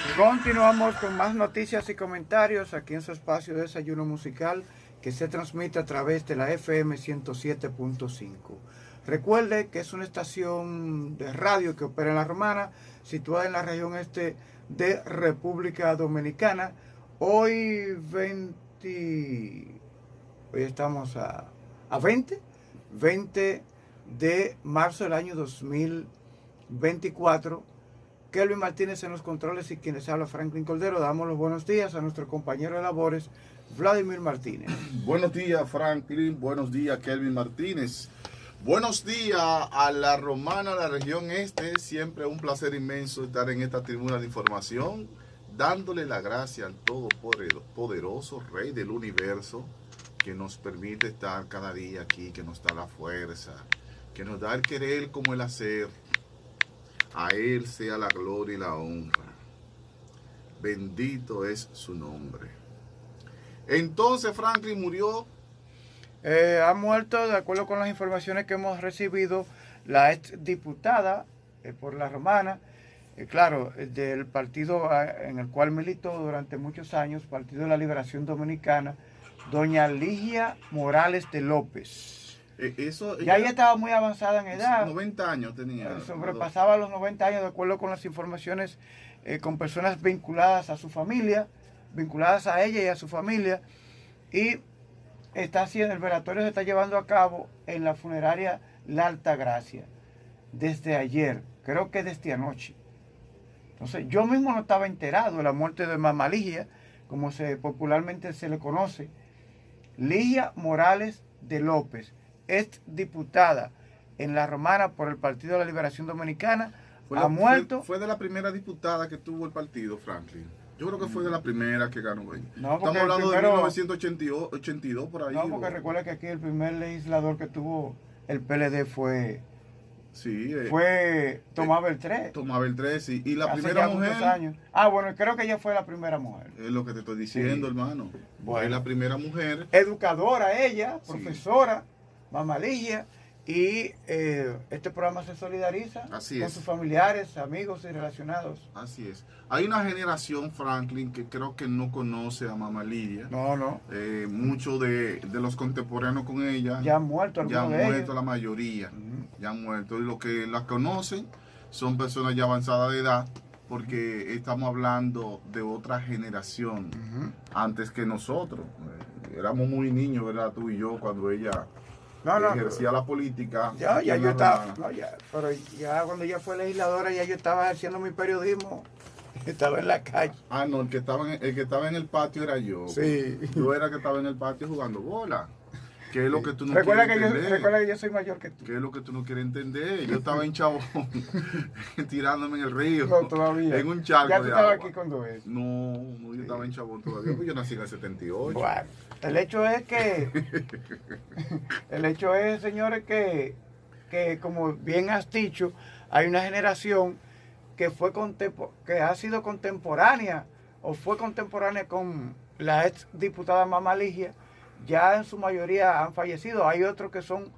Continuamos con más noticias y comentarios aquí en su espacio de Desayuno Musical que se transmite a través de la FM 107.5. Recuerde que es una estación de radio que opera en La Romana, situada en la región este de República Dominicana. Hoy estamos a 20 de marzo del año 2024. Kelvin Martínez en los controles y quienes habla Franklin Cordero. Damos los buenos días a nuestro compañero de labores, Vladimir Martínez. Buenos días, Franklin. Buenos días, Kelvin Martínez. Buenos días a La Romana, la región este. Siempre un placer inmenso estar en esta tribuna de información, dándole la gracia al todopoderoso Rey del Universo, que nos permite estar cada día aquí, que nos da la fuerza, que nos da el querer como el hacer. A Él sea la gloria y la honra. Bendito es su nombre. Entonces Franklin murió. Ha muerto, de acuerdo con las informaciones que hemos recibido, la ex diputada por La Romana, claro, del partido en el cual militó durante muchos años, Partido de la Liberación Dominicana, doña Ligia Morales de López. Ella estaba muy avanzada en edad. 90 años tenía. Sobrepasaba los 90 años, de acuerdo con las informaciones, con personas vinculadas a su familia, vinculadas a ella y a su familia. Y el velatorio se está llevando a cabo en la funeraria La Altagracia, desde ayer, creo que desde anoche. Entonces, yo mismo no estaba enterado de la muerte de Mamá Ligia, como popularmente se le conoce. Ligia Morales de López, ex diputada en La Romana por el Partido de la Liberación Dominicana, ha muerto. Fue de la primera diputada que tuvo el partido, Franklin. Yo creo que fue de la primera que ganó. No, estamos hablando de 1982 por ahí. No, porque recuerda que aquí el primer legislador que tuvo el PLD fue Tomás Beltré. Tomás Beltré, sí. Y la primera mujer. Años. Bueno, creo que ella fue la primera mujer. Es lo que te estoy diciendo, hermano. Bueno, es la primera mujer. Educadora ella, profesora. Sí. Mamá Ligia, y este programa se solidariza con sus familiares, amigos y relacionados. Así es. Hay una generación, Franklin, que creo que no conoce a Mamá Ligia. No. Muchos de los contemporáneos con ella ya han muerto, la mayoría. Ya han muerto. Y los que la conocen son personas ya avanzadas de edad, porque estamos hablando de otra generación antes que nosotros. Éramos muy niños, ¿verdad? Tú y yo, cuando ella ejercía la política. Yo estaba, pero ya cuando ella fue legisladora, ya yo estaba ejerciendo mi periodismo, estaba en la calle. No, el que estaba en el patio era yo. Sí. Yo era el que estaba en el patio jugando bola. ¿Qué es lo que tú no quieres entender? Recuerda que yo soy mayor que tú. ¿Qué es lo que tú no quieres entender? Yo estaba en Chabón, tirándome en el río. No, todavía. En un charco ¿Ya tú estabas aquí cuando es? No, yo estaba en Chabón todavía, porque yo nací en el 78. Bueno, el hecho es, señores, que como bien has dicho, hay una generación que ha sido contemporánea o fue contemporánea con la ex diputada Mamá Ligia. Ya en su mayoría han fallecido. Hay otros que son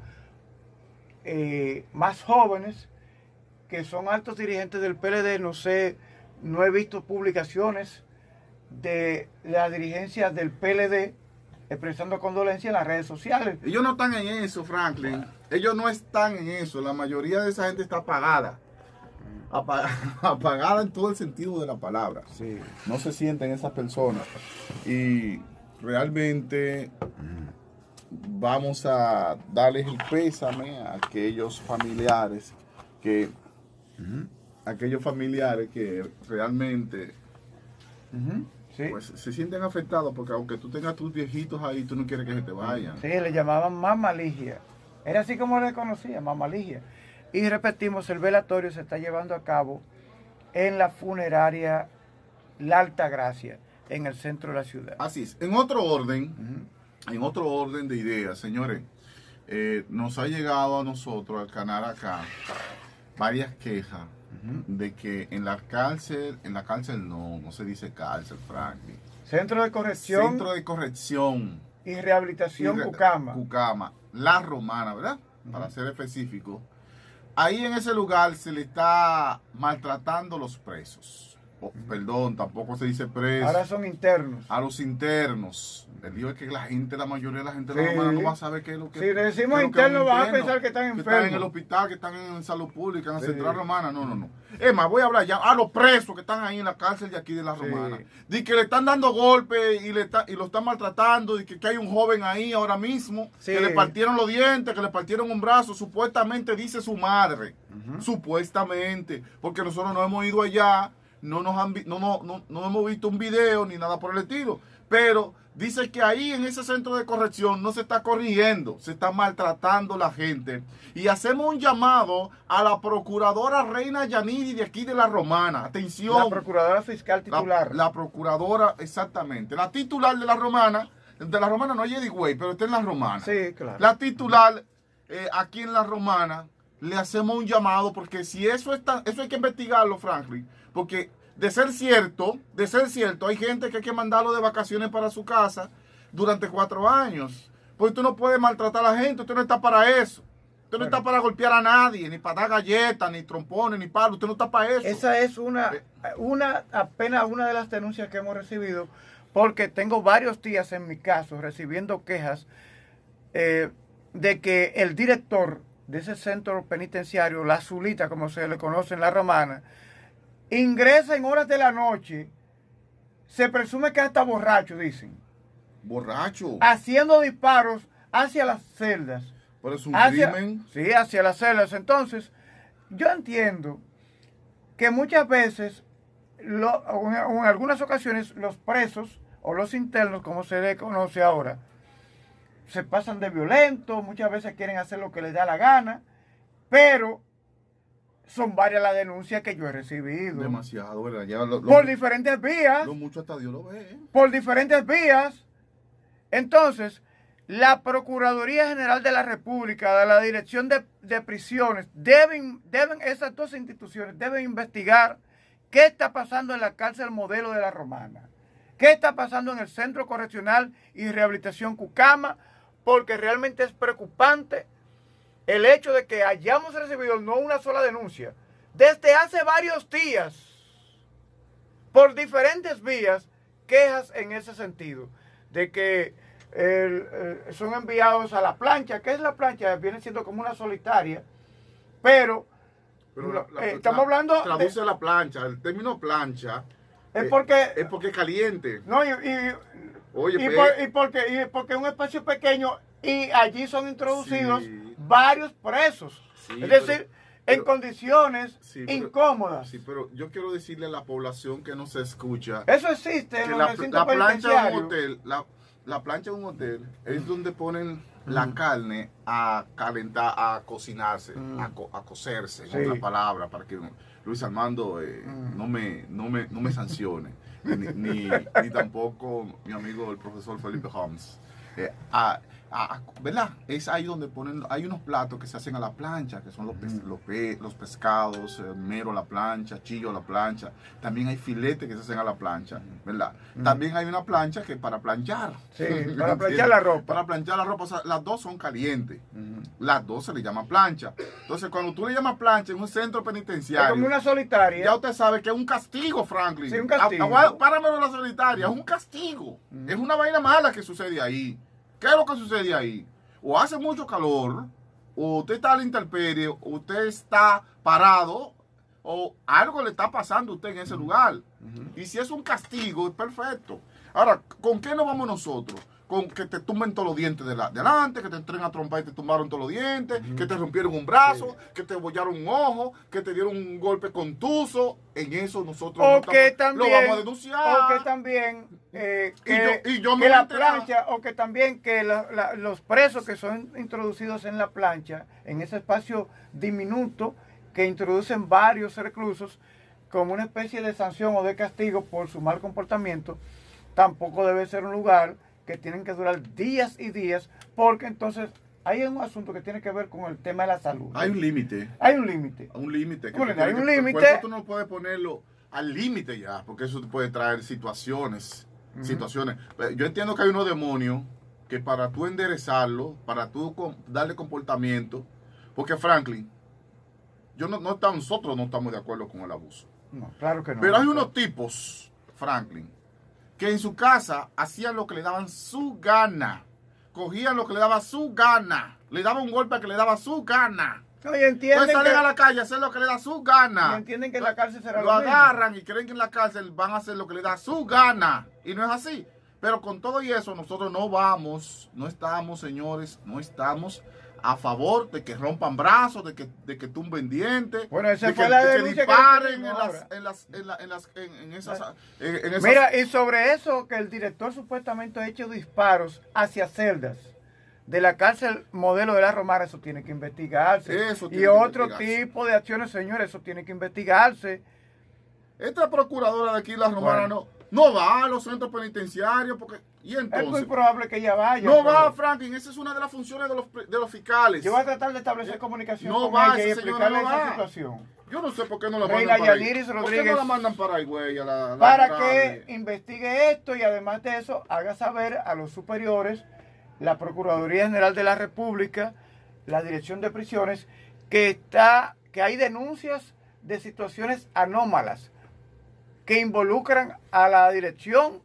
más jóvenes, que son altos dirigentes del PLD. No he visto publicaciones de la dirigencia del PLD expresando condolencia en las redes sociales. Ellos no están en eso, Franklin. Ellos no están en eso. La mayoría de esa gente está apagada. Apagada en todo el sentido de la palabra. Sí. No se sienten esas personas. Y realmente vamos a darles el pésame a aquellos familiares que realmente pues se sienten afectados, porque aunque tú tengas tus viejitos ahí, tú no quieres que se te vayan. Sí, le llamaban Mamá Ligia. Era así como le conocía, Mamá Ligia. Y repetimos, el velatorio se está llevando a cabo en la funeraria La Altagracia, en el centro de la ciudad. Así es. En otro orden de ideas, señores, nos ha llegado a nosotros, al canal acá, varias quejas de que en la cárcel no se dice cárcel, Franklin. Centro de corrección y rehabilitación Cucama, La Romana, ¿verdad? Para ser específico. Ahí en ese lugar se le está maltratando los presos. perdón, tampoco se dice presos. Ahora son internos. A los internos. El lío es que la mayoría de la gente Sí. de la Romana no va a saber qué es lo que... Si le decimos qué es lo que es un internos, van a interno, pensar que están que están en el enfermos. hospital, que están en salud pública, en la Sí. central romana. No. Es más, voy a hablar ya a los presos que están ahí en la cárcel de aquí de la Sí. Romana. De que le están dando golpes y lo están maltratando, de que hay un joven ahí ahora mismo, Sí. que le partieron los dientes, que le partieron un brazo, supuestamente dice su madre. Supuestamente, porque nosotros no hemos ido allá, no hemos visto un video ni nada por el estilo, pero dice que ahí en ese centro de corrección no se está corrigiendo, se está maltratando la gente. Y hacemos un llamado a la procuradora Reina Yanidi de aquí de la Romana. Atención. La procuradora fiscal titular. La procuradora, exactamente. La titular de la Romana no es Yedigüey, pero está en la Romana. Sí, claro. La titular aquí en la Romana, le hacemos un llamado porque si eso hay que investigarlo, Franklin, porque de ser cierto, hay gente que hay que mandarlo de vacaciones para su casa durante 4 años. Pues tú no puedes maltratar a la gente, usted no está para eso. Usted no está para golpear a nadie, ni para dar galletas, ni trompones, ni palos, usted no está para eso. Esa es apenas una de las denuncias que hemos recibido, porque tengo varios días en mi caso recibiendo quejas de que el director de ese centro penitenciario, la Zulita, como se le conoce en la Romana, ingresa en horas de la noche, se presume que hasta borracho, dicen. Borracho. Haciendo disparos hacia las celdas. Pero es un crimen. Sí, hacia las celdas. Entonces, yo entiendo que muchas veces, o en algunas ocasiones, los presos o los internos, como se le conoce ahora, se pasan de violentos, muchas veces quieren hacer lo que les da la gana, pero son varias las denuncias que yo he recibido. Demasiado, ¿verdad? Ya por diferentes vías. Lo mucho hasta Dios lo ve. Por diferentes vías. Entonces, la Procuraduría General de la República, de la Dirección de Prisiones, esas dos instituciones deben investigar qué está pasando en la cárcel modelo de la Romana, qué está pasando en el Centro Correccional y Rehabilitación Cucama, porque realmente es preocupante el hecho de que hayamos recibido no una sola denuncia, desde hace varios días, por diferentes vías, quejas en ese sentido, de que son enviados a la plancha. ¿Qué es la plancha? Viene siendo como una solitaria, pero estamos hablando... Traduce la plancha, el término plancha es porque es caliente. No, Oye, porque es un espacio pequeño y allí son introducidos sí, varios presos. Sí, es decir, en condiciones incómodas. Sí, pero yo quiero decirle a la población que no se escucha. Eso existe en los recintos la plancha de un penitenciarios. hotel, la plancha de un hotel es donde ponen la carne a calentar, a cocinarse, a cocerse, en otra palabra, para que Luis Armando no me sancione, ni tampoco mi amigo el profesor Felipe Holmes. ¿Verdad? Es ahí donde ponen, hay unos platos que se hacen a la plancha, que son los pescados, mero a la plancha, chillo a la plancha. También hay filetes que se hacen a la plancha, ¿verdad? También hay una plancha que es para planchar. Sí, para planchar la ropa. Para planchar la ropa, o sea, las dos son calientes. Las dos se le llama plancha. Entonces, cuando tú le llamas plancha en un centro penitenciario, es como una solitaria. Ya usted sabe que es un castigo, Franklin. Sí, un castigo. Páramelo la solitaria, es un castigo. Es una vaina mala que sucede ahí. ¿Qué es lo que sucede ahí? O hace mucho calor, o usted está a la intemperie, o usted está parado, o algo le está pasando a usted en ese lugar. Y si es un castigo, es perfecto. Ahora, ¿con qué nos vamos nosotros? Con que te tumben todos los dientes de delante, que te entren a trompar y te tumbaron todos los dientes, que te rompieron un brazo, que te bollaron un ojo, que te dieron un golpe contuso. En eso nosotros lo vamos a denunciar. O que también yo que la plancha, o que también que los presos que son introducidos en la plancha, en ese espacio diminuto que introducen varios reclusos, como una especie de sanción o de castigo por su mal comportamiento, tampoco debe ser un lugar que tienen que durar días y días, porque entonces hay un asunto que tiene que ver con el tema de la salud. Hay un límite. Hay un límite. Un límite. Bueno, hay un límite. Por eso tú no puedes ponerlo al límite ya, porque eso puede traer situaciones. Yo entiendo que hay unos demonios que para tú enderezarlo, para tú darle comportamiento, porque Franklin, nosotros no estamos de acuerdo con el abuso. No, claro que no. Pero hay unos tipos, Franklin, que en su casa hacían lo que le daban su gana. Cogían lo que le daba su gana. Le daban un golpe que le daba su gana. No, y entienden Entonces salen que, a la calle a hacer lo que le da su gana. y entienden que en la cárcel será lo lo mismo. agarran y creen que en la cárcel van a hacer lo que le da su gana. Y no es así. Pero con todo y eso, nosotros no estamos, señores, no estamos a favor de que rompan brazos, de que tumben dientes, Bueno, esa de fue que, la de que denuncia que disparen hicimos en esas. Mira, y sobre eso, que el director supuestamente ha hecho disparos hacia celdas de la cárcel modelo de la Romana, eso tiene que investigarse. Eso tiene Y que otro investigarse. tipo de acciones, señores, eso tiene que investigarse. Esta procuradora de aquí, la Romana, Bueno. no va a los centros penitenciarios porque. Y Es muy entonces. probable que ella vaya. No pero va, Franklin, esa es una de las funciones de los fiscales. Yo voy a tratar de establecer comunicación No con va, ella y esa señora explicarle no esa va. situación. Yo no sé por qué no la Reina mandan para ahí. Yaniris ¿Por qué Rodríguez, no la mandan para ahí, güey? para honorable? que investigue esto y además de eso haga saber a los superiores, la Procuraduría General de la República, la Dirección de Prisiones, que hay denuncias de situaciones anómalas que involucran a la dirección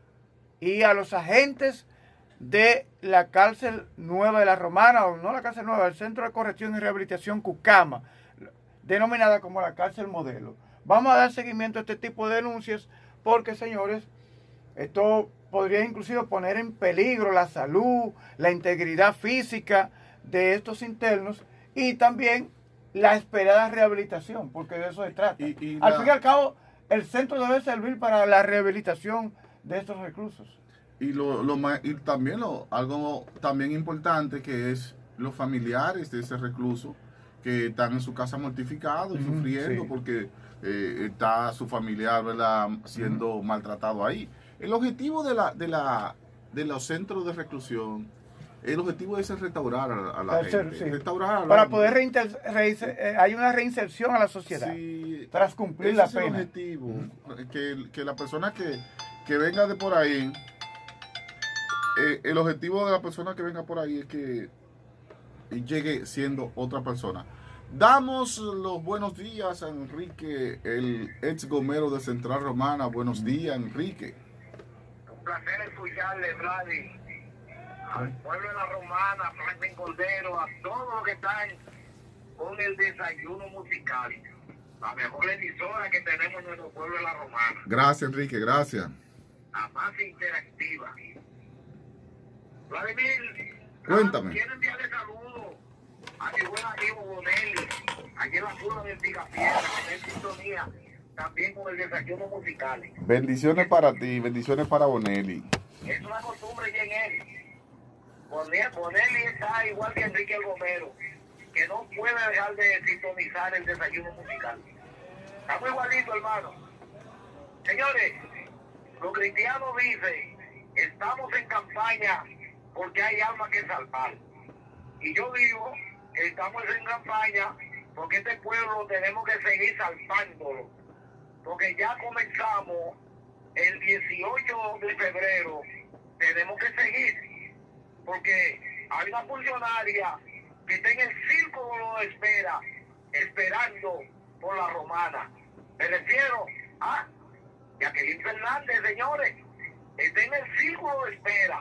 y a los agentes de la cárcel nueva de la Romana, o no la cárcel nueva, el Centro de Corrección y Rehabilitación Cucama, denominada como la cárcel modelo. Vamos a dar seguimiento a este tipo de denuncias porque, señores, esto podría inclusive poner en peligro la salud, la integridad física de estos internos y también la esperada rehabilitación, porque de eso se trata. Al fin y al cabo, el centro debe servir para la rehabilitación de estos reclusos. Y también algo también importante que es los familiares de ese recluso que están en su casa mortificados y sufriendo sí. porque está su familiar, ¿verdad?, siendo maltratado ahí. El objetivo de los centros de reclusión, el objetivo es restaurar a la gente. Sí. Restaurar para poder hay una reinserción a la sociedad, sí, tras cumplir ese la es pena. el objetivo, que la persona que venga de por ahí, el objetivo de la persona que venga por ahí es que llegue siendo otra persona. Damos los buenos días a Enrique, el ex gomero de Central Romana. Buenos días, Enrique. Un placer escucharle, Vladi, al pueblo de la Romana, Franklin Cordero, a todos los que están con el desayuno musical. La mejor emisora que tenemos en nuestro pueblo de la Romana. Gracias, Enrique, gracias. La más interactiva. Vladimir, Cuéntame. quiero enviarle saludos a mi buen amigo Bonelli, aquí en la curva de Picapiedra, en sintonía, también con el desayuno musical. Bendiciones para ti, bendiciones para Bonelli. Es una costumbre ya en él. Bonelli está igual que Enrique el Gomero, que no puede dejar de sintonizar el desayuno musical. Estamos igualitos, hermano. Señores, los cristianos dicen, estamos en campaña porque hay almas que salvar. Y yo digo que estamos en campaña porque este pueblo tenemos que seguir salvándolo. Porque ya comenzamos el 18 de febrero, tenemos que seguir. Porque hay una funcionaria que está en el círculo de espera, esperando por la Romana. Me refiero a Jacqueline Fernández, señores. Está en el círculo de espera.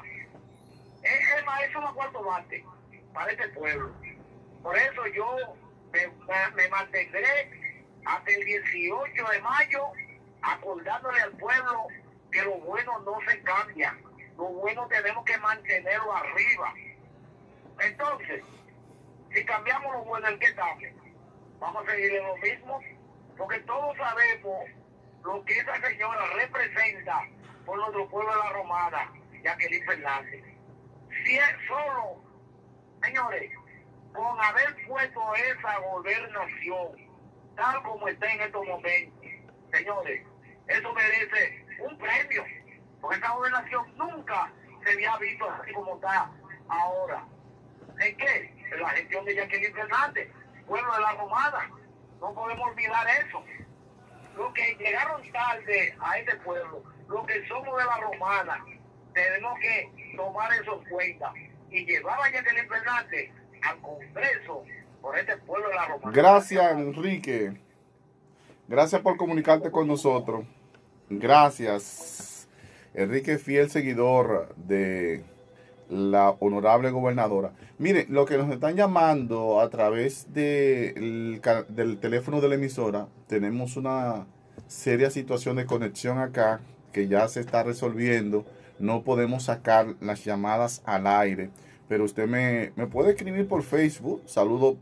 Es maestro de cuarto bate para este pueblo. Por eso yo me mantendré hasta el 18 de mayo acordándole al pueblo que lo bueno no se cambia. Lo bueno tenemos que mantenerlo arriba. Entonces, si cambiamos lo bueno, ¿en qué estamos? Vamos a seguir en lo mismo, porque todos sabemos lo que esa señora representa por nuestro pueblo de la Romana, Jacqueline Fernández. Si es solo, señores, con haber puesto esa gobernación tal como está en estos momentos, señores, eso merece un premio, porque esa gobernación nunca se había visto así como está ahora. ¿En qué? En la gestión de Jacqueline Fernández, pueblo de la Romana. No podemos olvidar eso. Los que llegaron tarde a este pueblo, los que somos de la Romana, tenemos que tomar eso en cuenta y llevar a Jacqueline Fernández al Congreso por este pueblo de la Romana. Gracias, Enrique. Gracias por comunicarte con nosotros. Gracias, Enrique, fiel seguidor de la honorable gobernadora. Mire, lo que nos están llamando a través del teléfono de la emisora, tenemos una seria situación de conexión acá que ya se está resolviendo. No podemos sacar las llamadas al aire, pero usted me puede escribir por Facebook. Saludo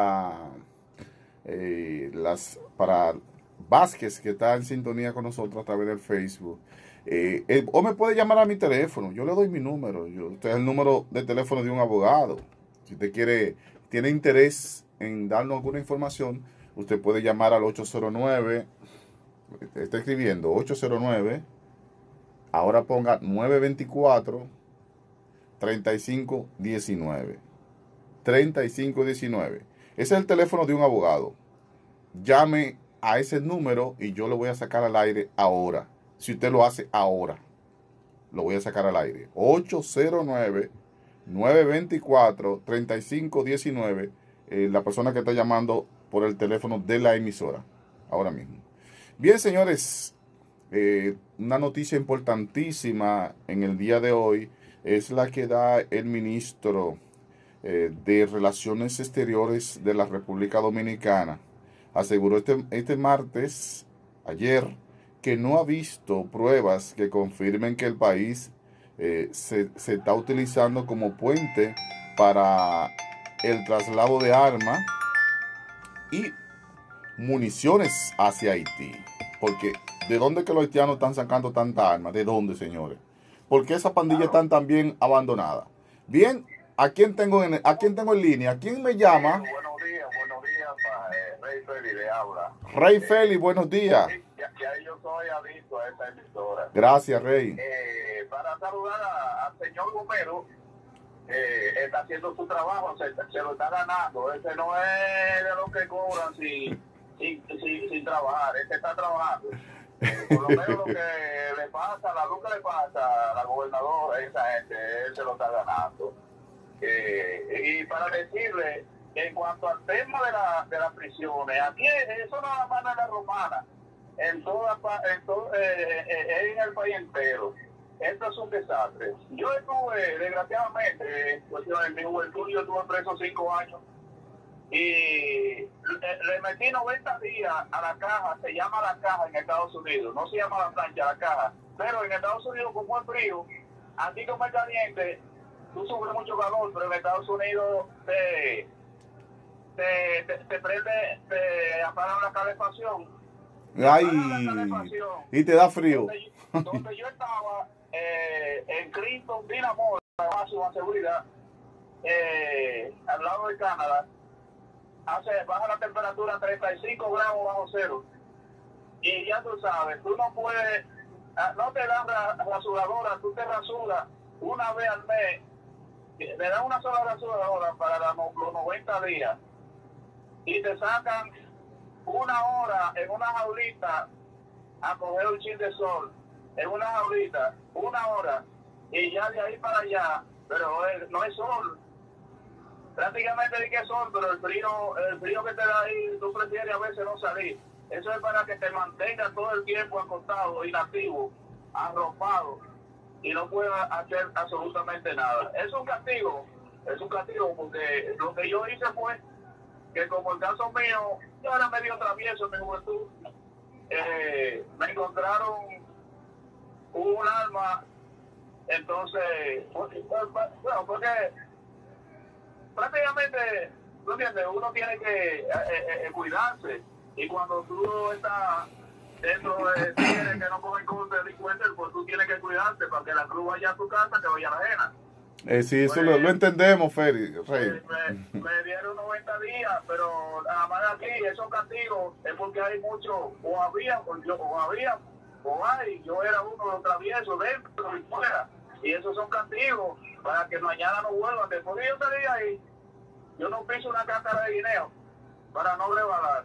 para Vázquez, que está en sintonía con nosotros a través del Facebook. O me puede llamar a mi teléfono, yo le doy mi número. Este es el número de teléfono de un abogado. Si usted tiene interés en darnos alguna información, usted puede llamar al 809, está escribiendo 809, ahora ponga 924-3519. 3519. Ese es el teléfono de un abogado. Llame a ese número y yo lo voy a sacar al aire ahora. Si usted lo hace ahora, lo voy a sacar al aire. 809-924-3519. La persona que está llamando por el teléfono de la emisora. Ahora mismo. Bien, señores. Una noticia importantísima en el día de hoy es la que da el ministro de Relaciones Exteriores de la República Dominicana. Aseguró este martes, ayer, que no ha visto pruebas que confirmen que el país se está utilizando como puente para el traslado de armas y municiones hacia Haití. Porque, ¿de dónde que los haitianos están sacando tanta arma? ¿De dónde, señores? ¿Por qué esa pandilla están tan bien abandonada? Bien, ¿a quién tengo en línea? ¿Quién me llama? Buenos días, Rey Feli le habla. Rey Feli, buenos días. Ya yo soy adicto a esta emisora. Gracias, Rey. Para saludar al señor Gomero, está haciendo su trabajo, se lo está ganando. Ese no es de los que cobran sin trabajar, ese está trabajando. Por lo menos lo que le pasa, la luz que le pasa a la gobernadora, esa gente, él se lo está ganando. Y para decirle, en cuanto al tema de las prisiones, aquí eso nada más no es la romana, en el país entero. Esto es un desastre. Yo estuve, desgraciadamente, en mi juventud yo estuve preso 5 años y le metí 90 días a la caja. Se llama la caja en Estados Unidos, no se llama la plancha, la caja. Pero en Estados Unidos, como es frío, aquí como es caliente, tú sufres mucho calor, pero en Estados Unidos te prende, te apagan la calefacción. Ay, y te da frío. Donde yo estaba, en Clinton, Dinamo, máxima seguridad, al lado de Canadá, baja la temperatura a 35 grados bajo cero. Y ya tú sabes, tú no puedes, no te dan rasuradora, tú te rasuras una vez al mes, le dan una sola rasuradora para los 90 días y te sacan 1 hora en una jaulita a coger un chin de sol, en una jaulita, 1 hora, y ya de ahí para allá, pero no es sol, prácticamente ni que sol, pero el frío que te da ahí, tú prefieres a veces no salir. Eso es para que te mantengas todo el tiempo acostado, inactivo, arropado, y no puedas hacer absolutamente nada. Es un castigo porque lo que yo hice fue que, como el caso mío, yo era medio travieso en mi juventud, me encontraron un arma, entonces, bueno, porque prácticamente, ¿tú entiendes? Uno tiene que cuidarse, y cuando tú estás dentro de tigres que no cogen con delincuentes, pues tú tienes que cuidarte para que la cruz vaya a tu casa, que vaya a la ajena. Sí, eso lo entendemos, Rey. Me dieron 90 días, pero nada más aquí, esos castigos es porque hay mucho, yo era uno de los traviesos dentro y fuera, y esos son castigos para que mañana no vuelvan. Después que yo salí ahí, yo no piso una cáscara de guineo para no rebalar.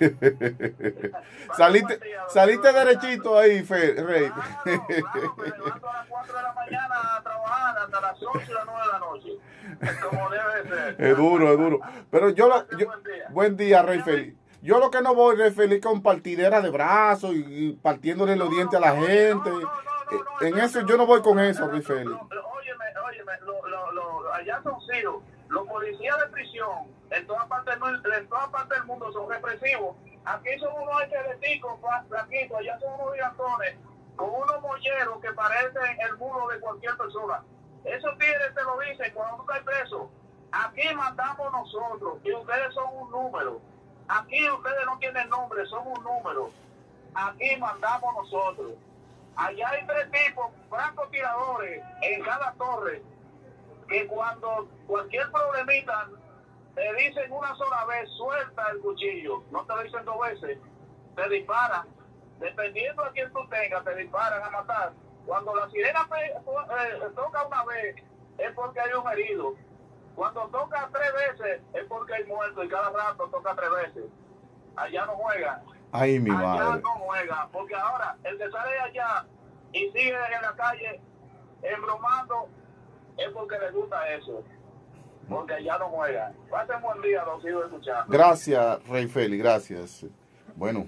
saliste derechito ahí, Rey. Claro, me levanto a las 4 de la mañana a trabajar hasta las 8 y las 9 de la noche, como debe ser. Es duro. Pero buen día, Rey Feli. Yo lo que no voy es feliz con partidera de brazos y partiéndole los dientes a la gente. En eso yo no voy con eso, Rey Félix. Óyeme, allá son sido los policías de prisión en toda parte del mundo son represivos. Aquí son unos esqueleticos flaquitos, allá son unos gigantones con unos molleros que parecen el muro de cualquier persona. Esos tigres te lo dicen cuando tú estás preso. Aquí mandamos nosotros y ustedes son un número. Aquí ustedes no tienen nombre, son un número. Aquí mandamos nosotros. Allá hay 3 tipos, francotiradores en cada torre, que cuando cualquier problemita te dicen una sola vez, suelta el cuchillo, no te lo dicen 2 veces, te disparan. Dependiendo de quién tú tengas, te disparan a matar. Cuando la sirena toca una vez, es porque hay un herido. Cuando toca 3 veces, es porque hay muerto, y cada rato toca 3 veces. Allá no juegan. Ay, mi Allá madre. no juega, porque ahora el que sale de allá y sigue en la calle embromando es porque le gusta eso, porque allá no juega. Pasen buen día, los sigo escuchando. Gracias, Rey Félix, gracias. Bueno,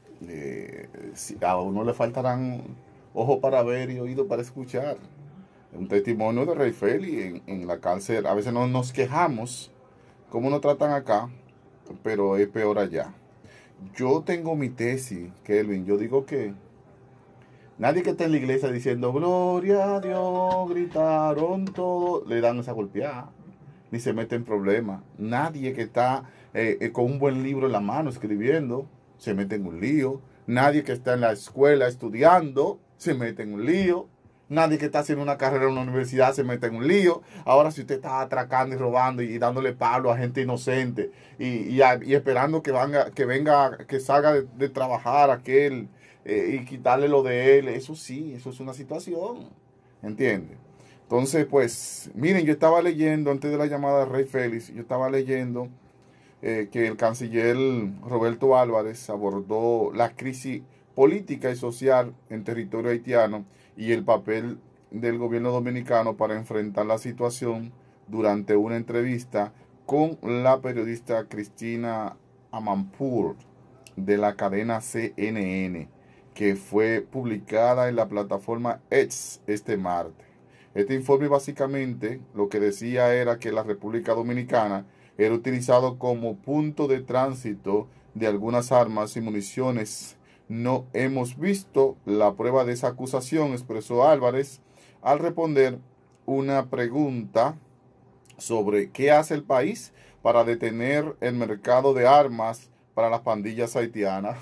a uno le faltarán ojos para ver y oídos para escuchar. Un testimonio de Rey Félix en la cárcel. A veces no nos quejamos cómo nos tratan acá, pero es peor allá. Yo tengo mi tesis, Kelvin. Yo digo que nadie que esté en la iglesia diciendo gloria a Dios, gritaron todos, le dan esa golpeada, ni se mete en problemas. Nadie que está con un buen libro en la mano escribiendo, se mete en un lío. Nadie que está en la escuela estudiando, se mete en un lío. Nadie que está haciendo una carrera en una universidad se mete en un lío. Ahora, si usted está atracando y robando y dándole palo a gente inocente y esperando que salga de trabajar aquel y quitarle lo de él, eso sí, eso es una situación, ¿entiende? Entonces, pues, miren, yo estaba leyendo antes de la llamada de Rey Félix, yo estaba leyendo que el canciller Roberto Álvarez abordó la crisis política y social en territorio haitiano y el papel del gobierno dominicano para enfrentar la situación durante una entrevista con la periodista Cristina Amanpour de la cadena CNN, que fue publicada en la plataforma X este martes. Este informe básicamente lo que decía era que la República Dominicana era utilizado como punto de tránsito de algunas armas y municiones. No hemos visto la prueba de esa acusación, expresó Álvarez al responder una pregunta sobre qué hace el país para detener el mercado de armas para las pandillas haitianas.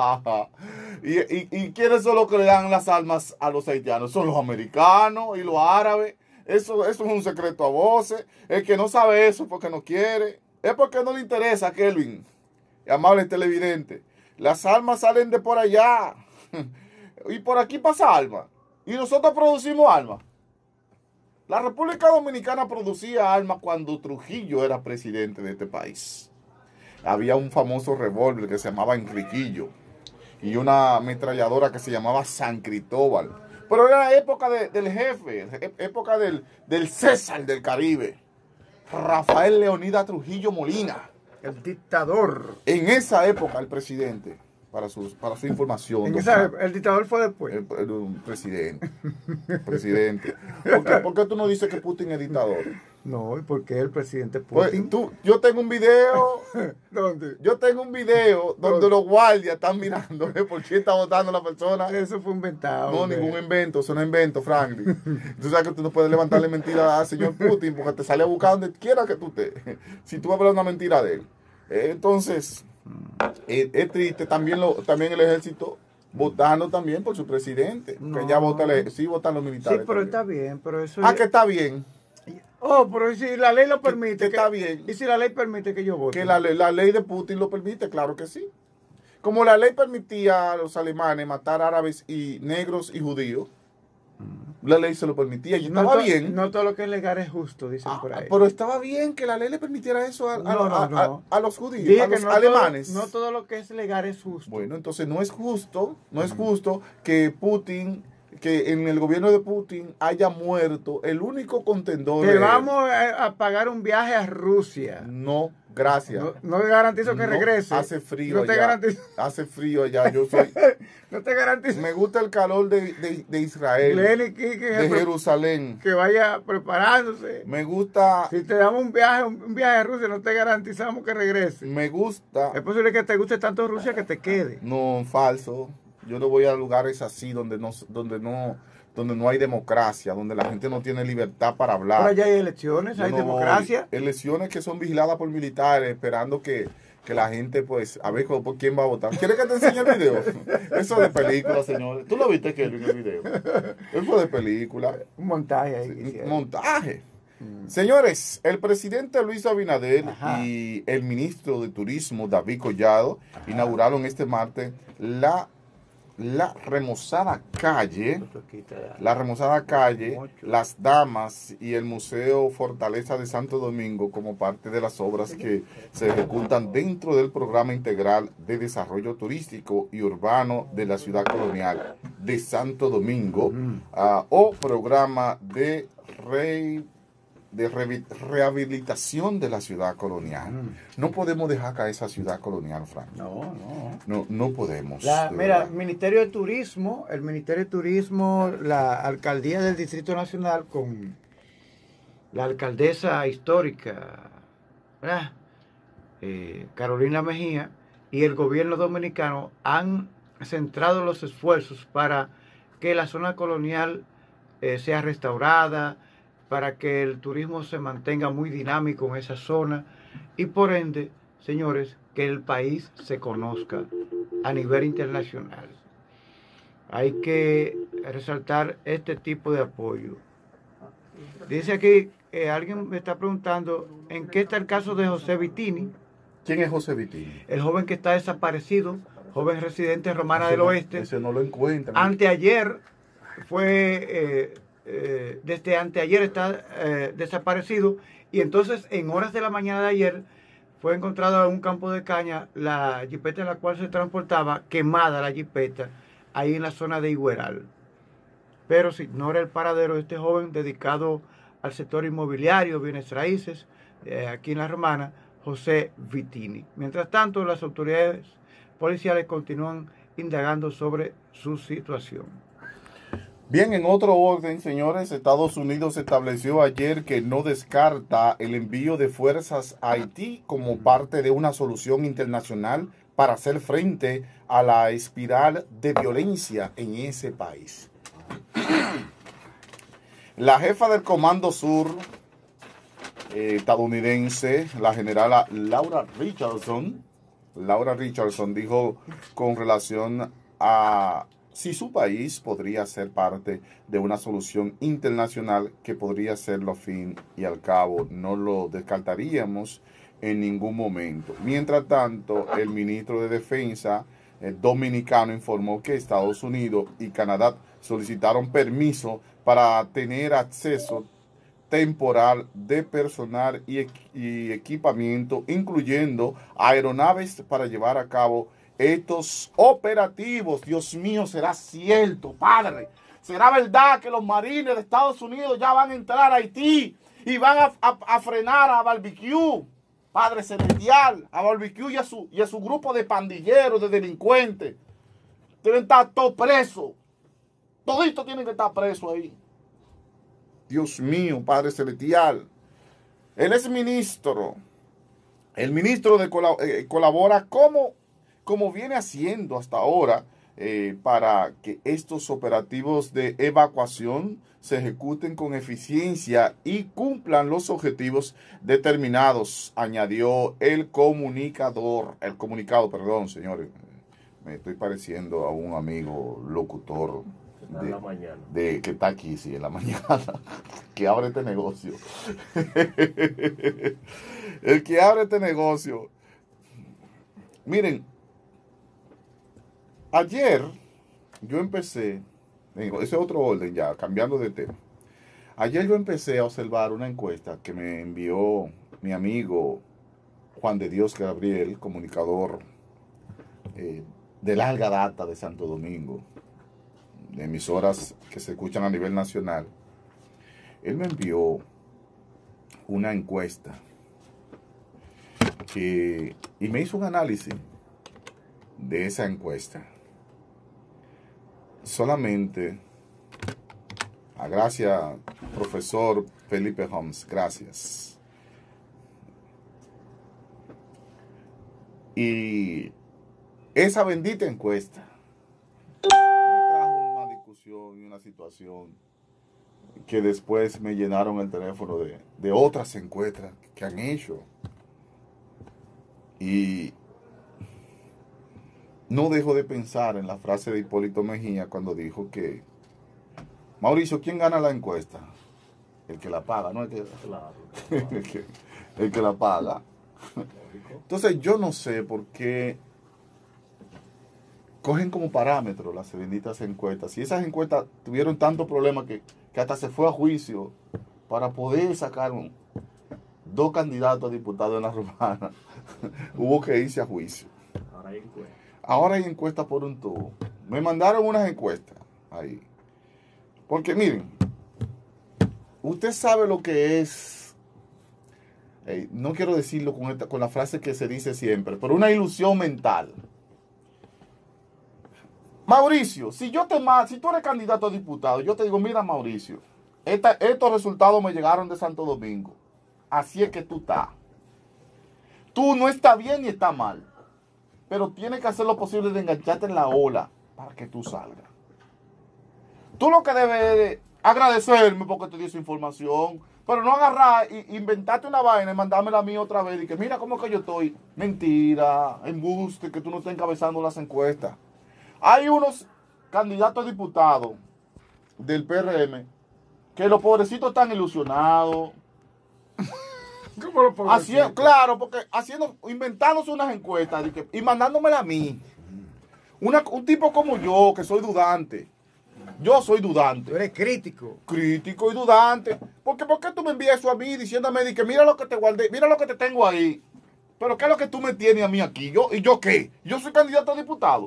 ¿Y quiénes son los que le dan las armas a los haitianos? Son los americanos y los árabes. Eso es un secreto a voces. El que no sabe eso es porque no quiere. Es porque no le interesa, Kelvin. Amable televidente. Las armas salen de por allá. Y por aquí pasa armas. Y nosotros producimos armas. La República Dominicana producía armas cuando Trujillo era presidente de este país. Había un famoso revólver que se llamaba Enriquillo y una ametralladora que se llamaba San Cristóbal. Pero era la época del jefe, época del César del Caribe, Rafael Leonidas Trujillo Molina. El dictador. En esa época el presidente, para su información. El dictador fue después. El presidente. Presidente. ¿Por qué tú no dices que Putin es dictador? No, ¿y por qué el presidente Putin? Pues, yo tengo un video. ¿Dónde? Yo tengo un video donde los guardias están mirando por quién está votando la persona. Eso fue inventado. No, ningún invento, eso no es invento, Franklin. Tú sabes que tú no puedes levantarle mentira al señor Putin porque te sale a buscar donde quiera que tú estés. Si tú vas a hablar una mentira de él. Entonces, es triste también el ejército votando también por su presidente. No. Que ya sí votan los militares. Sí, pero también. está bien, pero eso Que está bien. Oh, pero si la ley lo permite. Que está bien. Y si la ley permite que yo vote. Que la ley de Putin lo permite, claro que sí. Como la ley permitía a los alemanes matar árabes y negros y judíos, la ley se lo permitía y estaba bien. No todo lo que es legal es justo, dicen por ahí. Pero estaba bien que la ley le permitiera eso a los judíos, Dije a los alemanes. No todo lo que es legal es justo. Bueno, entonces no es justo que Putin, que en el gobierno de Putin haya muerto el único contendor. Te vamos a pagar un viaje a Rusia. No Gracias. No te garantizo que No, regrese. hace frío No te allá. garantizo. Hace frío allá. Yo soy. No te garantizo. Me gusta el calor de Israel, Lenny Quique, de Jerusalén. que vaya preparándose. Me gusta. Si te damos un viaje a Rusia, no te garantizamos que regrese. Me gusta. Es posible que te guste tanto Rusia que te quede. No, falso. Yo no voy a lugares así donde no hay democracia, donde la gente no tiene libertad para hablar. Ahora ya hay elecciones, Yo hay no democracia. voy. Elecciones que son vigiladas por militares, esperando que la gente, pues, a ver por quién va a votar. ¿Quieres que te enseñe el video? Eso de película, señores. ¿Tú lo viste, Kelvin, el video? Eso de película. Un montaje ahí. Sí, montaje. Señores, el presidente Luis Abinader Ajá. y el ministro de Turismo, David Collado, inauguraron este martes la remozada calle, Las Damas y el Museo Fortaleza de Santo Domingo como parte de las obras que se ejecutan dentro del Programa Integral de Desarrollo Turístico y Urbano de la Ciudad Colonial de Santo Domingo, o Programa de rehabilitación de la ciudad colonial. No podemos dejar caer esa ciudad colonial, Frank. No podemos. Mira, Ministerio de Turismo, el Ministerio de Turismo, la Alcaldía del Distrito Nacional con la alcaldesa histórica, ¿verdad? Carolina Mejía, y el gobierno dominicano han centrado los esfuerzos para que la zona colonial sea restaurada, para que el turismo se mantenga muy dinámico en esa zona y por ende, señores, que el país se conozca a nivel internacional. Hay que resaltar este tipo de apoyo. Dice aquí, alguien me está preguntando, ¿en qué está el caso de José Vitini? ¿Quién es José Vitini? El joven que está desaparecido, joven residente en Romana del Oeste. Ese no lo encuentran. Anteayer fue... desde anteayer está desaparecido y entonces en horas de la mañana de ayer fue encontrado en un campo de caña la jipeta en la cual se transportaba, quemada la jipeta, ahí en la zona de Igueral. Pero se ignora el paradero de este joven dedicado al sector inmobiliario, bienes raíces, aquí en La Romana, José Vitini. Mientras tanto, las autoridades policiales continúan indagando sobre su situación. Bien, en otro orden, señores, Estados Unidos estableció ayer que no descarta el envío de fuerzas a Haití como parte de una solución internacional para hacer frente a la espiral de violencia en ese país. La jefa del Comando Sur estadounidense, la generala Laura Richardson, dijo con relación a si su país podría ser parte de una solución internacional que podría serlo al fin y al cabo. No lo descartaríamos en ningún momento. Mientras tanto, el ministro de Defensa dominicano informó que Estados Unidos y Canadá solicitaron permiso para tener acceso temporal de personal y equipamiento, incluyendo aeronaves para llevar a cabo estos operativos. Dios mío, será cierto, Padre. Será verdad que los marines de Estados Unidos ya van a entrar a Haití y van a frenar a Barbecue, Padre Celestial, a Barbecue y a su grupo de pandilleros, de delincuentes. Deben estar todos presos. Toditos tienen que estar presos ahí. Dios mío, Padre Celestial. Él es ministro. El ministro colabora como viene haciendo hasta ahora para que estos operativos de evacuación se ejecuten con eficiencia y cumplan los objetivos determinados, añadió el comunicado, señores. Me estoy pareciendo a un amigo locutor que está aquí, sí, en la mañana, que abre este negocio. El que abre este negocio. Miren, ayer yo empecé, ese es otro orden ya, cambiando de tema. Ayer yo empecé a observar una encuesta que me envió mi amigo Juan de Dios Gabriel, comunicador de larga data de Santo Domingo, de emisoras que se escuchan a nivel nacional. Él me envió una encuesta y me hizo un análisis de esa encuesta. Solamente, gracias, profesor Felipe Holmes, gracias. Y esa bendita encuesta me trajo una discusión y una situación que después me llenaron el teléfono de otras encuestas que han hecho. Y no dejo de pensar en la frase de Hipólito Mejía cuando dijo que, Mauricio, ¿quién gana la encuesta? El que la paga, ¿no? El que la paga. Entonces yo no sé por qué cogen como parámetro las benditas encuestas. Y esas encuestas tuvieron tantos problemas que hasta se fue a juicio para poder sacar dos candidatos a diputados en la Romana. Hubo que irse a juicio. Ahora hay encuestas por un tubo. Me mandaron unas encuestas ahí. Porque miren, usted sabe lo que es, no quiero decirlo con la frase que se dice siempre, pero una ilusión mental. Mauricio, si tú eres candidato a diputado, yo te digo, mira Mauricio, estos resultados me llegaron de Santo Domingo. Así es que tú estás. Tú no estás bien ni estás mal. Pero tienes que hacer lo posible de engancharte en la ola para que tú salgas. Tú lo que debes es agradecerme porque te di esa información, pero no agarrar e inventarte una vaina y mandármela a mí otra vez y que mira cómo que yo estoy. Mentira, embuste, que tú no estás encabezando las encuestas. Hay unos candidatos a diputados del PRM que los pobrecitos están ilusionados. ¿Cómo lo puedo decir? Claro, porque inventándose unas encuestas y mandándomela a mí. Un tipo como yo, que soy dudante. Yo soy dudante. Tú eres crítico. Crítico y dudante. ¿Por qué tú me envías eso a mí diciéndome que mira lo que te guardé, mira lo que te tengo ahí? Pero ¿qué es lo que tú me tienes a mí aquí? ¿Y yo qué? Yo soy candidato a diputado.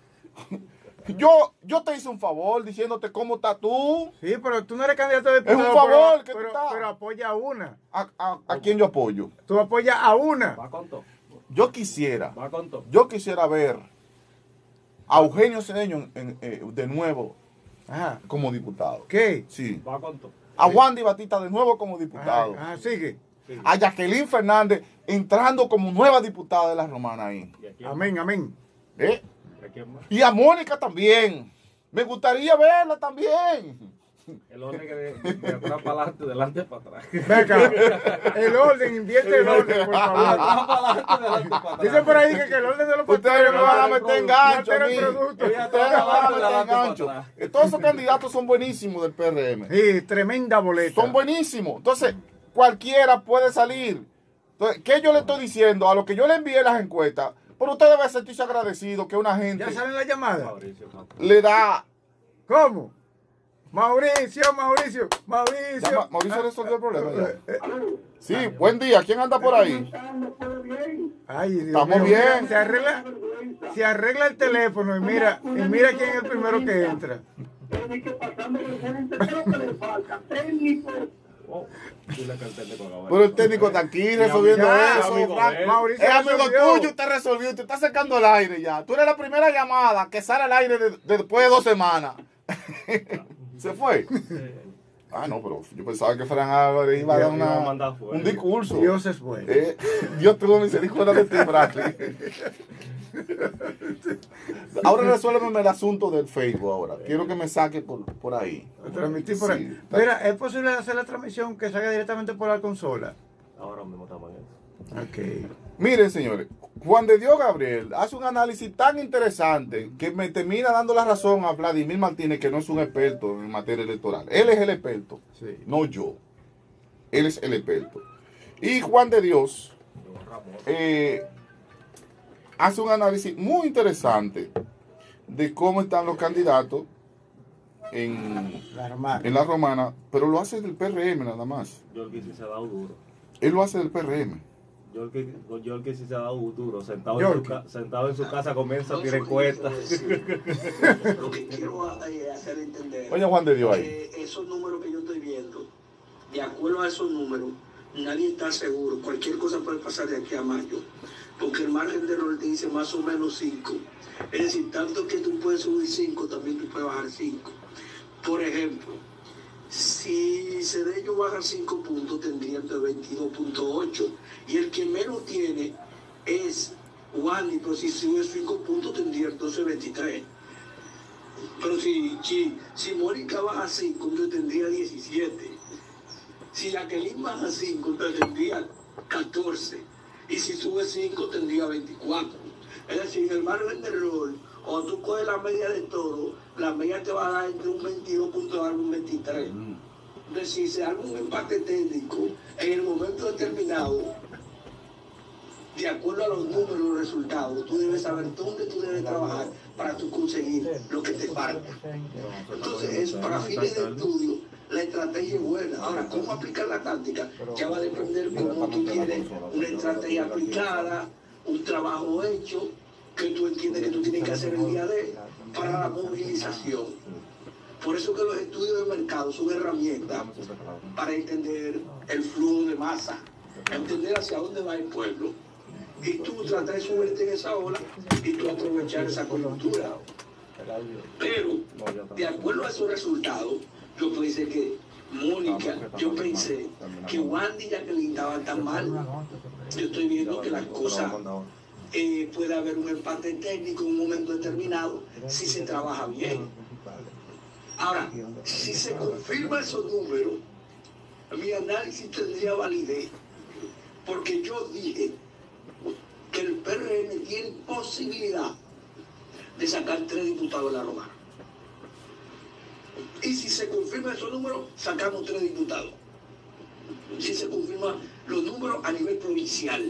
Yo te hice un favor diciéndote cómo estás tú. Sí, pero tú no eres candidato a diputado. Es un favor que tú estás. Pero apoya a una. ¿A quién yo apoyo? Tú apoyas a una. Va con todo. Yo quisiera ver a Eugenio Cedeño de nuevo como diputado. ¿Qué? Sí. Va con todo. A Wandy Batista de nuevo como diputado. Sigue. A Jacqueline Fernández entrando como nueva diputada de la Romana ahí. Amén. Y a Mónica también. Me gustaría verla también. El orden que de atrás para adelante, de delante para atrás. Venga, el orden, invierte el orden, por favor. De atrás para adelante, de delante para atrás. Dicen por ahí que el orden de los ustedes me van a meter en gancho a mí. Ustedes Ustedes me van a meter en gancho. Todos esos candidatos son buenísimos del PRM. Sí, tremenda boleta. Son buenísimos. Entonces, cualquiera puede salir. Entonces, ¿qué yo le estoy diciendo? A lo que yo le envié las encuestas, pero usted debe sentirse agradecido que una gente ¿Ya salen las llamadas? le da... ¿Cómo? Mauricio. Mauricio resolvió el problema ya. Sí, buen día. ¿Quién anda por ahí? Ay, Dios Estamos mío. bien. Se arregla el teléfono y mira quién es el primero que entra. Pero el técnico está aquí resolviendo eso. Mauricio Es amigo resolvió. tuyo, usted resolvió. Usted está sacando el aire ya. Tú eres la primera llamada que sale al aire después de 2 semanas. ¿Se fue? No, pero yo pensaba que Fran Álvarez iba a dar un discurso. Dios es bueno. Dios tuvo misericordia de ti, Bradley. Ahora resuélveme el asunto del Facebook ahora. Quiero que me saque por ahí. Transmitir por ahí. Sí, Mira, ¿es posible hacer la transmisión que salga directamente por la consola? Ahora mismo estamos en eso. Ok. Miren, señores, Juan de Dios Gabriel hace un análisis tan interesante que me termina dando la razón a Vladimir Martínez, que no es un experto en materia electoral. Él es el experto, Sí. no yo. Él es el experto. Y Juan de Dios hace un análisis muy interesante de cómo están los candidatos en la Romana, pero lo hace del PRM nada más. Yo el que sí se ha dado duro. Él lo hace del PRM. Yo el que sí se ha dado duro. Sentado en su casa comienza a tirar encuestas. Lo que quiero hacer entender. Oye, Juan de Dios ahí. Esos números que yo estoy viendo, de acuerdo a esos números, nadie está seguro. Cualquier cosa puede pasar de aquí a mayo. Porque el margen de error te dice más o menos 5. Es decir, tanto que tú puedes subir 5, también tú puedes bajar 5. Por ejemplo, si Cedeño baja 5 puntos, tendría entonces 22.8. Y el que menos tiene es Wandy, pero si sube 5 puntos, tendría entonces 23. Pero si Mónica baja 5, entonces tendría 17. Si Jacqueline baja 5, entonces tendría 14. Y si sube 5, tendría 24. Es decir, en el margen de error, cuando tú coges la media de todo, la media te va a dar entre un 22 puntos y un 23. Entonces, si se hace un empate técnico, en el momento determinado, de acuerdo a los números y los resultados, tú debes saber dónde tú debes trabajar para tú conseguir lo que te falta. Entonces, para fines de estudio, la estrategia es buena. Ahora, ¿cómo aplicar la táctica? Ya va a depender de cómo tú tienes una estrategia aplicada, un trabajo hecho, que tú entiendes que tú tienes que hacer el día de para la movilización. Por eso que los estudios de mercado son herramientas para entender el flujo de masa, entender hacia dónde va el pueblo, y tú tratas de subirte en esa ola y tú aprovechar esa coyuntura. Pero, de acuerdo a esos resultados, yo pensé que Mónica, yo pensé que Wandy y Jacqueline estaban tan mal. Yo estoy viendo que las cosas puede haber un empate técnico en un momento determinado si se trabaja bien. Ahora, si se confirman esos números, mi análisis tendría validez, porque yo dije que el PRM tiene posibilidad de sacar 3 diputados en la Romana. Y si se confirman esos números, sacamos 3 diputados. Si se confirman los números a nivel provincial.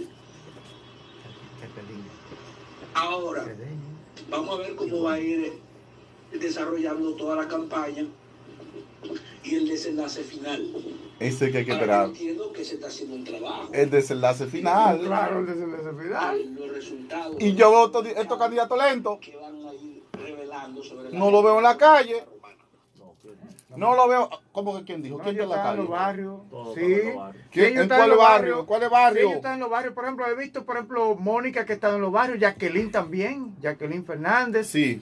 Ahora, vamos a ver cómo va a ir desarrollando toda la campaña y el desenlace final. Ese que hay que esperar. Entiendo que se está haciendo un trabajo. El desenlace final. Claro, el desenlace final. Los resultados. Y yo veo estos candidatos lentos. Que van a ir revelando sobre No lo veo en la calle. No lo veo. ¿Cómo que quién dijo? No, ¿Quién yo está en la estaba en calle? los barrios. Todos Sí. están en los barrios. ¿Quién? Ellos ¿En están cuál los barrio? ¿Cuál Sí, barrio? ellos están en los barrios. Por ejemplo, he visto, por ejemplo, Mónica que está en los barrios, Jacqueline también, Jacqueline Fernández. Sí.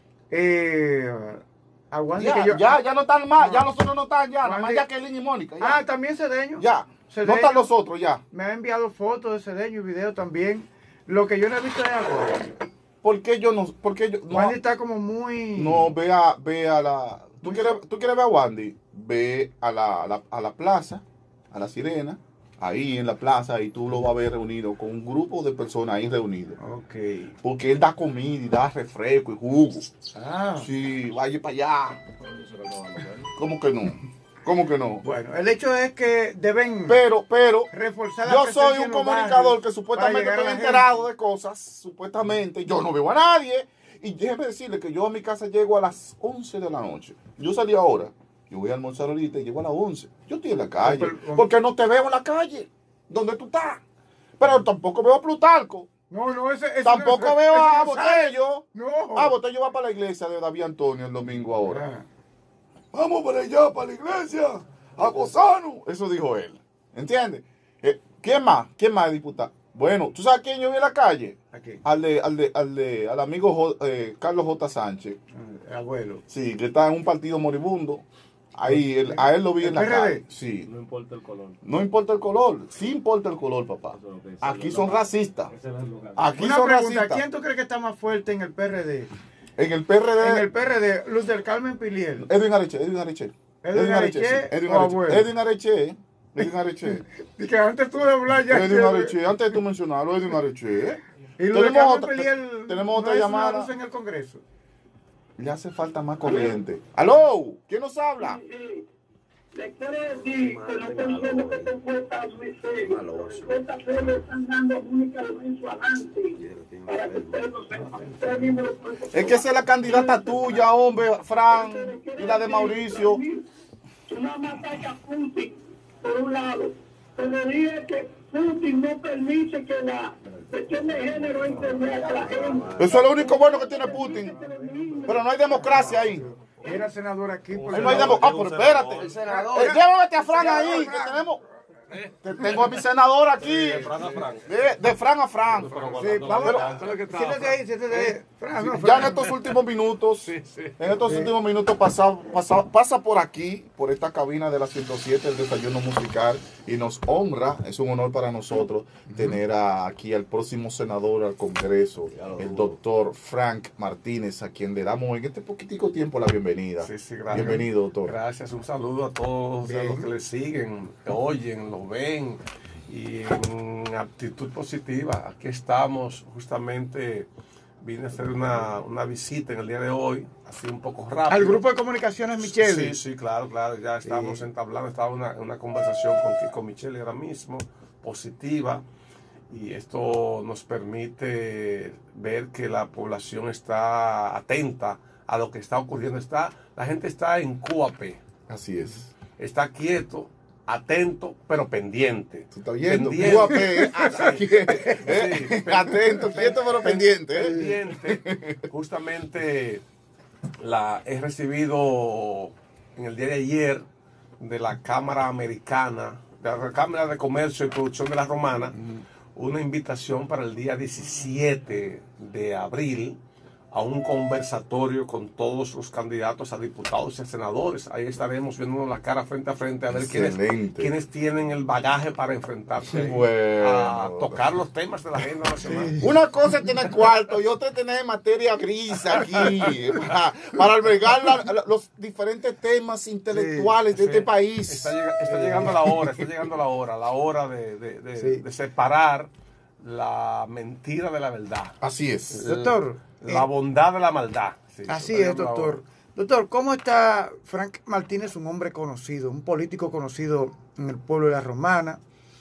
A Wandy Ya, que yo, ya no están más. No. Ya los otros no están ya. Nada más Wandy- Jacqueline y Mónica. Ya. también Cedeño. Ya. Cedeño. No están los otros ya. Me ha enviado fotos de Cedeño y videos también. Lo que yo no he visto es a ¿Por qué yo no? ¿Por qué yo no? Wandy está como muy... No, ve a la... ¿Tú quieres ver a Wandy? Ve a la plaza, a la Sirena, ahí en la plaza, y tú lo vas a ver reunido con un grupo de personas ahí reunidos. Ok. Porque él da comida y da refresco y jugo. Ah. Sí, vaya para allá. ¿Cómo que no? ¿Cómo que no? Bueno, el hecho es que deben Pero, reforzar la yo presencia soy en un los comunicador barrios que supuestamente para llegar a estoy la enterado gente. de cosas, supuestamente. Yo no veo a nadie. Y déjeme decirle que yo a mi casa llego a las 11 de la noche. Yo salí ahora. Yo voy a almorzar ahorita y llego a las 11. Yo estoy en la calle. Porque no te veo en la calle. ¿Dónde tú estás? Pero tampoco veo a Plutarco. No, ese Tampoco no, veo ese a no sale. Botello. No. Botello va para la iglesia de David Antonio el domingo ahora. Ah. Vamos para allá, para la iglesia, a gozarnos. Eso dijo él. ¿Entiendes? ¿Quién más? ¿Quién más es diputado? Bueno, ¿tú sabes quién yo vi en la calle? Aquí. Al amigo Carlos J. Sánchez. Abuelo. Sí, que está en un partido moribundo. Ahí, a él lo vi ¿El en la PRD? calle. Sí. No importa el color. No importa el color. Sí importa el color, papá. Eso es lo que dice. Aquí son racistas. Ese es el lugar. Aquí Una son pregunta, racistas. ¿quién tú crees que está más fuerte en el PRD? En el PRD. En el PRD, Luz del Carmen Piliel. Edwin Areche. Edwin Areche, Y que antes tú de hablar ya. Edwin Areche, antes de tú mencionarlo, Edwin Areche. Y Luz del Tenemos Carmen Piliel tenemos otra no es una llamada. luz en el Congreso. Le hace falta más corriente. ¡Aló! ¿Quién nos habla? Le quiero decir que no estoy diciendo que te encuestas muy serio. Las encuestas serias están dando Mónica Lorenzo adelante. Para que ustedes lo sepan. Ustedes mismos lo pueden- Es que esa es la candidata tuya, hombre, Fran, y la de Mauricio. Tú nada más sacas a Putin, por un lado. Pero dije que Putin no permite que la cuestión de género entre a la gente. Eso es lo único bueno que tiene Putin. Pero no hay democracia ahí. Era senador aquí. por Ahí no hay el- pero espérate. El senador. Llévate a Fran ahí, que tenemos... Te tengo a mi senador aquí. De Fran a Fran. De Fran a Fran. Sí, vamos. Siéntate ahí, siéntate ahí. Fran, no, Ya Fran. en estos últimos minutos, últimos minutos pasa por aquí, por esta cabina de la 107, el desayuno musical, y nos honra, es un honor para nosotros tener aquí al próximo senador al Congreso, el doctor Frank Martínez, a quien le damos en este poquitico tiempo la bienvenida. Sí, gracias. Bienvenido, doctor. Gracias, un saludo a todos a los que le siguen, que oyen, lo ven y en actitud positiva. Aquí estamos, justamente vine a hacer una visita en el día de hoy, así un poco rápido. Al grupo de comunicaciones Micheli. Sí, claro, ya estamos entablando, estaba una conversación con Micheli ahora mismo, positiva, y esto nos permite ver que la población está atenta a lo que está ocurriendo. La gente está en QAP. Así es. Está quieto, atento, pero pendiente. ¿Tú estás viendo? Pendiente. Atento, quieto, pero pendiente. Pendiente. Justamente he recibido en el día de ayer de la Cámara Americana, de la Cámara de Comercio y Producción de la Romana, una invitación para el día 17 de abril a un conversatorio con todos los candidatos a diputados y a senadores. Ahí estaremos viéndonos la cara frente a frente a ver quiénes tienen el bagaje para enfrentarse a tocar los temas de la agenda nacional. Una cosa es tener cuarto y otra es tener materia gris aquí para albergar los diferentes temas intelectuales de este país. Está llegando la hora de separar la mentira de la verdad. Así es. Doctor. La bondad de la maldad. Sí, así es, doctor. Doctor, ¿cómo está Frank Martínez, un hombre conocido, un político conocido en el pueblo de la Romana,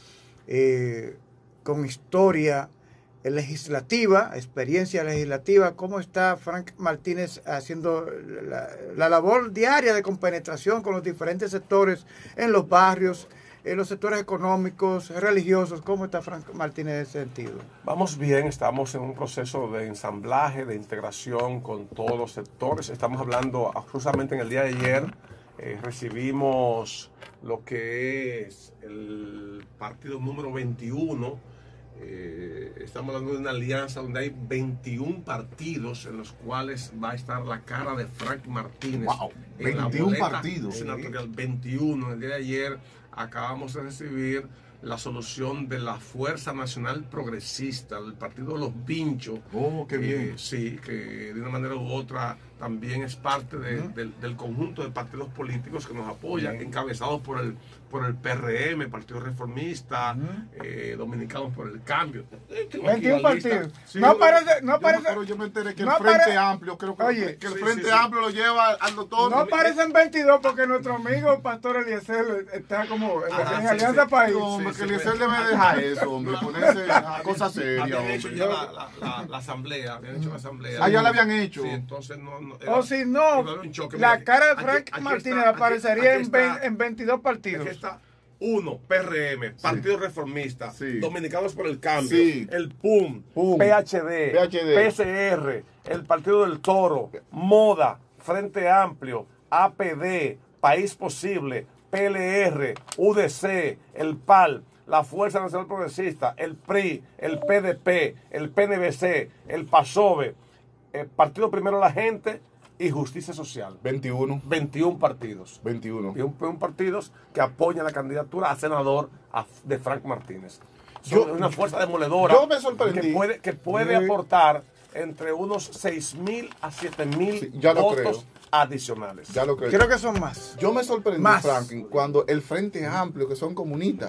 con historia legislativa, experiencia legislativa? ¿Cómo está Frank Martínez haciendo la labor diaria de compenetración con los diferentes sectores en los barrios, en los sectores económicos, religiosos? ¿Cómo está Frank Martínez en ese sentido? Vamos bien, estamos en un proceso de ensamblaje, de integración con todos los sectores. Estamos hablando, justamente en el día de ayer, recibimos lo que es el partido número 21. Estamos hablando de una alianza donde hay 21 partidos en los cuales va a estar la cara de Frank Martínez. Wow, en 21 la boleta partidos. senatorial, 21. El día de ayer acabamos de recibir la solución de la Fuerza Nacional Progresista, del Partido de los Pinchos. Oh, qué bien. Sí, que de una manera u otra también es parte del conjunto de partidos políticos que nos apoyan, encabezados por el PRM, Partido Reformista, Dominicanos por el Cambio. 21 partidos. Sí, no parece. Pero yo me enteré que no el Frente pare- Amplio, creo que, Oye, que el Frente Amplio lo lleva al doctor. No parecen 22 porque nuestro amigo Pastor Eliezer está como en Alianza País. No, hombre, que Eliezer debe dejar eso, hombre, ponerse a cosas serias, Habían hecho hombre. ya la asamblea, Ah, ya la habían hecho. Sí, entonces no. O si no, iba a haber un choque. la Mira, cara de aquí- Frank aquí Martínez está, aparecería aquí está. en 22 partidos. Aquí está uno, PRM, Partido Reformista, Sí. Dominicanos por el Cambio, Sí. el PUM, PUM, PHD, PCR, el Partido del Toro, MODA, Frente Amplio, APD, País Posible, PLR, UDC, el PAL, la Fuerza Nacional Progresista, el PRI, el PDP, el PNBC, el PASOVE, el Partido Primero la Gente y Justicia Social. 21. 21 partidos. 21. 21 partidos que apoyan la candidatura a senador de Frank Martínez. Yo- Son una fuerza demoledora yo me sorprendí. que puede aportar entre unos 6,000 a 7,000 Sí, ya lo votos creo. adicionales. Ya lo creo. Creo que son más. Yo me sorprendí, Más. Franklin, cuando el Frente Amplio, que son comunistas,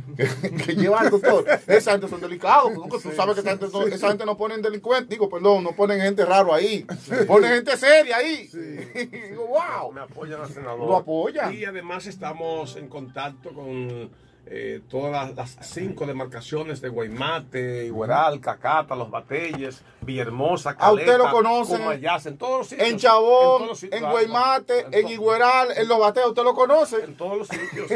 que llevan al doctor, esa gente son delicados, porque tú sabes que esa gente no ponen delincuentes, digo, perdón, no ponen gente raro ahí, ponen gente seria ahí. Digo, wow. Me apoyan al senador. Lo apoyan. Y además estamos en contacto con todas las 5 demarcaciones de Guaymate, Igueral, Cacata, Los Batelles, Villahermosa, Caleta, A usted lo conocen Comayasa, en todos los sitios. En Chabón, todos los sitios, en Guaymate, en to- Igueral, en Los Bateos, ¿usted lo conoce? En todos los sitios,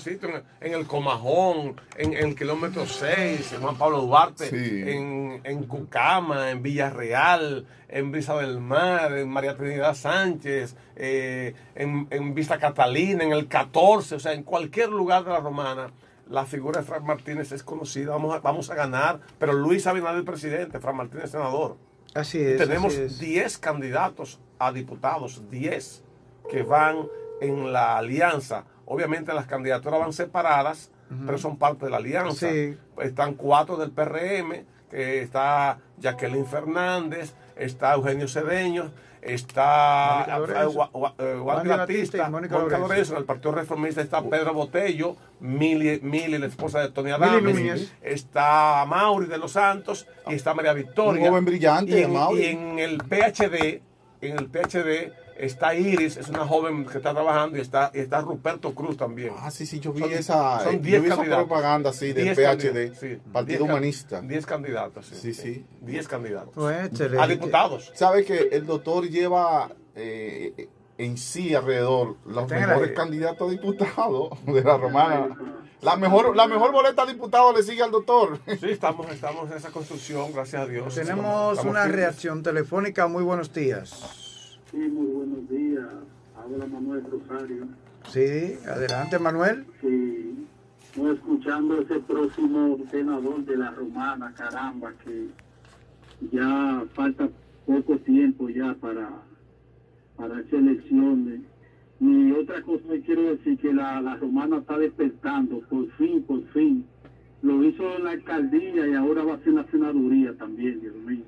en el Comajón, en el kilómetro 6, en Juan Pablo Duarte, Sí. en Cucama, en Villarreal, en Brisa del Mar, en María Trinidad Sánchez, en Vista Catalina, en el 14, o sea, en cualquier lugar de la Romana, la figura de Frank Martínez es conocida, vamos a ganar, pero Luis Abinader es presidente, Frank Martínez es senador. Así es. Tenemos así es. 10 candidatos a diputados, 10 que van en la alianza. Obviamente las candidaturas van separadas, pero son parte de la alianza. Sí. Están 4 del PRM, que está Jacqueline Fernández, está Eugenio Cedeño, está Juan Batista, Mónica Lorenzo, en el Partido Reformista está Pedro Botello, Mili, la esposa de Tony Adames, está Mauri de los Santos y está María Victoria. Un joven brillante, y en el PhD, está Iris, es una joven que está trabajando, y está Ruperto Cruz también. Ah, sí, yo vi Son esa propaganda así del PhD, sí, Partido Humanista. 10 candidatos, Sí. 10 candidatos. Pues, A diputados. Sabe que el doctor lleva en sí alrededor los mejores candidatos a diputados de la Romana. La mejor boleta de diputado le sigue al doctor. Sí, estamos en esa construcción, gracias a Dios. Tenemos una reacción telefónica. Muy buenos días. Sí, muy buenos días. Habla Manuel Rosario. Sí, adelante, Manuel. Sí, no escuchando ese próximo senador de la Romana, caramba, que ya falta poco tiempo ya para esas elecciones. Y otra cosa que quiero decir, que la Romana está despertando, por fin. Lo hizo en la alcaldía y ahora va a ser en la senaduría también, Dios mío.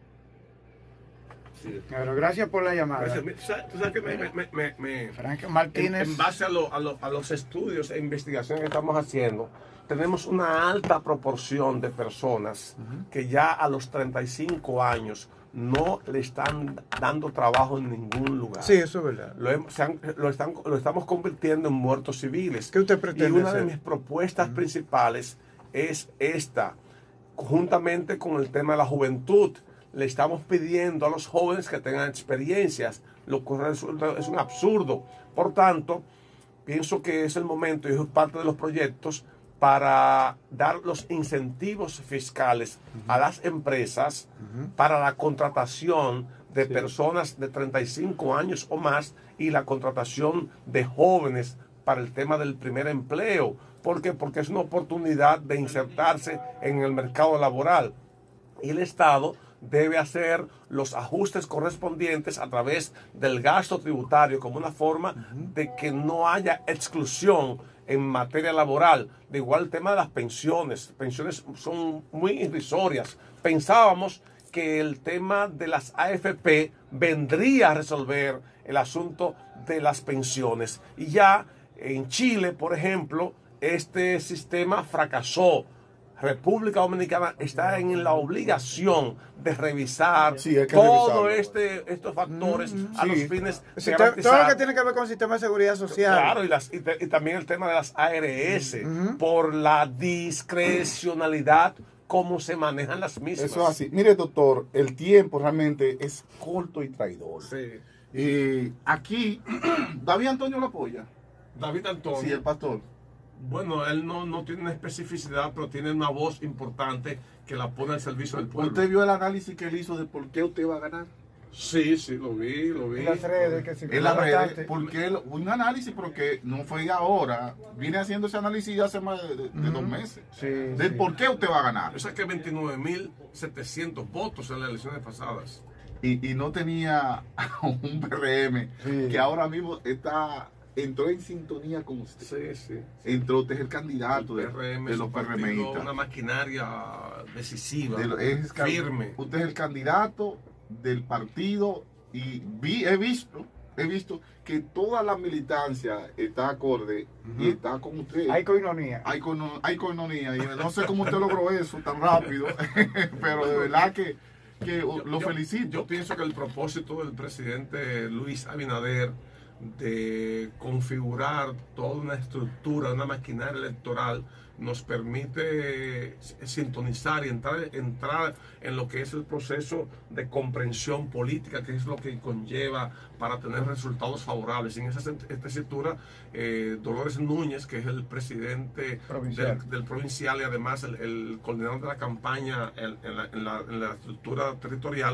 Sí. Bueno, gracias por la llamada. Gracias. Tú sabes que Frank Martínez. en base a los estudios e investigaciones que estamos haciendo, tenemos una alta proporción de personas que ya a los 35 años no le están dando trabajo en ningún lugar. Sí, eso es verdad. Lo estamos convirtiendo en muertos civiles. ¿Qué usted pretende Y una hacer? de mis propuestas principales es esta, juntamente con el tema de la juventud. Le estamos pidiendo a los jóvenes que tengan experiencias, lo que resulta es un absurdo. Por tanto, pienso que es el momento, y es parte de los proyectos, para dar los incentivos fiscales a las empresas para la contratación de personas de 35 años o más y la contratación de jóvenes para el tema del primer empleo. ¿Por qué? Porque es una oportunidad de insertarse en el mercado laboral. Y el Estado debe hacer los ajustes correspondientes a través del gasto tributario como una forma de que no haya exclusión en materia laboral. De igual el tema de las pensiones. Pensiones son muy irrisorias. Pensábamos que el tema de las AFP vendría a resolver el asunto de las pensiones. Y ya en Chile, por ejemplo, este sistema fracasó. República Dominicana está en la obligación de revisar todos estos factores a los fines de garantizar. Todo lo que tiene que ver con el sistema de seguridad social. Claro, y también el tema de las ARS, por la discrecionalidad cómo se manejan las mismas. Eso es así. Mire, doctor, el tiempo realmente es corto y traidor. Sí. Aquí, David Antonio lo apoya. David Antonio. Sí, el pastor. Bueno, él no tiene una especificidad, pero tiene una voz importante que la pone al servicio del pueblo. ¿Usted vio el análisis que él hizo de por qué usted va a ganar? Sí, lo vi. En las redes, que en las redes, porque un análisis, porque no fue ahora, viene haciendo ese análisis hace más de 2 meses. De por qué usted va a ganar. Yo saqué 29.700 votos en las elecciones pasadas. Y no tenía un PRM que ahora mismo entró en sintonía con usted. Sí. Entró, usted es el candidato de los PRMistas. Una maquinaria decisiva, firme. Usted es el candidato del partido y he visto que toda la militancia está acorde y está con usted. Hay coinonía. Hay coinonía. Y no sé cómo usted logró eso tan rápido, pero de verdad que lo felicito. Yo pienso que el propósito del presidente Luis Abinader de configurar toda una estructura, una maquinaria electoral, nos permite sintonizar y entrar en lo que es el proceso de comprensión política, que es lo que conlleva para tener resultados favorables. En esa tesitura, Dolores Núñez, que es el presidente del provincial y además el coordinador de la campaña en la estructura territorial,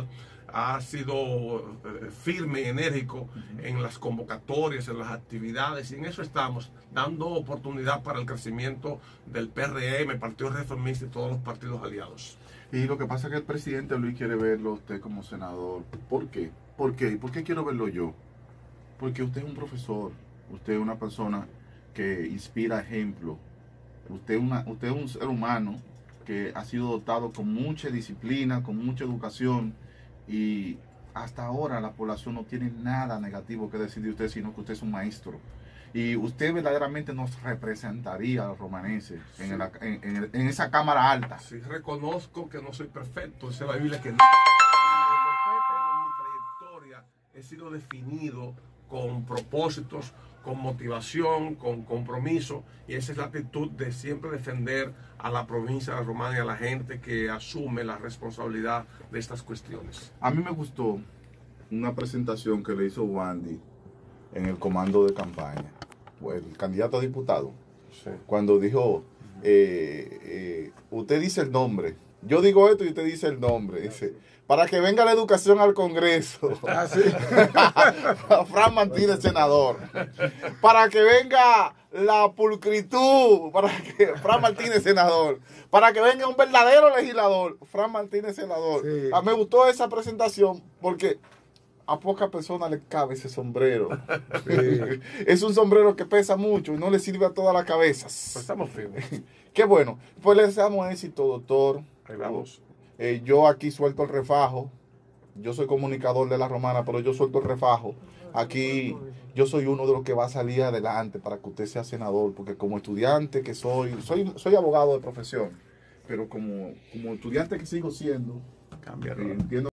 ha sido firme y enérgico en las convocatorias, en las actividades, y en eso estamos, dando oportunidad para el crecimiento del PRM, Partido Reformista y todos los partidos aliados. Y lo que pasa es que el presidente Luis quiere verlo a usted como senador. ¿Por qué? ¿Por qué? ¿Y por qué quiero verlo yo? Porque usted es un profesor, usted es una persona que inspira ejemplo, usted es un ser humano que ha sido dotado con mucha disciplina, con mucha educación, y hasta ahora la población no tiene nada negativo que decir de usted, sino que usted es un maestro. Y usted verdaderamente nos representaría a los romanenses en esa cámara alta. Sí, reconozco que no soy perfecto, dice la Biblia que no. Pero en mi trayectoria he sido definido con propósitos, con motivación, con compromiso, y esa es la actitud de siempre defender a la provincia de La Romana y a la gente que asume la responsabilidad de estas cuestiones. A mí me gustó una presentación que le hizo Wandy en el comando de campaña, el candidato a diputado, Sí. cuando dijo, usted dice el nombre, yo digo esto y usted dice el nombre, dice, para que venga la educación al Congreso. Ah, sí. Fran Martínez, senador. Para que venga la pulcritud, Fran Martínez, senador. Para que venga un verdadero legislador, Fran Martínez, senador. Sí. Me gustó esa presentación porque a pocas personas le cabe ese sombrero. Sí. Es un sombrero que pesa mucho y no le sirve a todas las cabezas. Pues estamos firmes. Qué bueno. Pues le deseamos éxito, doctor. Ahí vamos. Yo aquí suelto el refajo. Yo soy comunicador de La Romana, pero yo suelto el refajo. Aquí yo soy uno de los que va a salir adelante para que usted sea senador, porque como estudiante que soy abogado de profesión, pero como estudiante que sigo siendo, Cambia. entiendo